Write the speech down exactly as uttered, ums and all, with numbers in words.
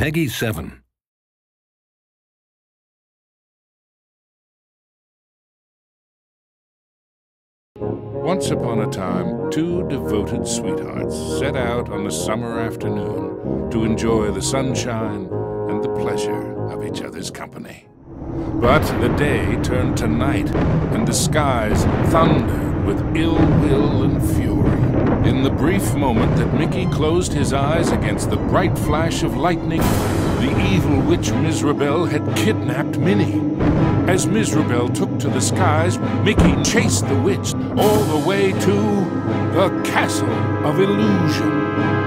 Peggy seven. Once upon a time, two devoted sweethearts set out on a summer afternoon to enjoy the sunshine and the pleasure of each other's company. But the day turned to night, and the skies thundered with ill will and fury. In the brief moment that Mickey closed his eyes against the bright flash of lightning, the evil witch Mizrabel had kidnapped Minnie. As Mizrabel took to the skies, Mickey chased the witch all the way to the Castle of Illusion.